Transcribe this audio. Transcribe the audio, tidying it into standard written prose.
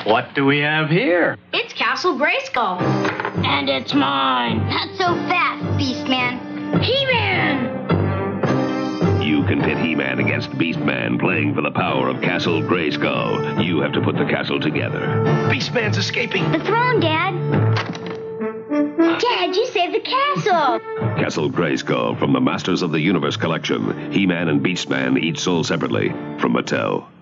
What do we have here? It's Castle Grayskull. And it's mine. Not so fast, Beastman. He-Man! You can pit He-Man against Beastman playing for the power of Castle Grayskull. You have to put the castle together. Beastman's escaping. The throne, Dad. Dad, you saved the castle. Castle Grayskull from the Masters of the Universe collection. He-Man and Beastman, each sold separately from Mattel.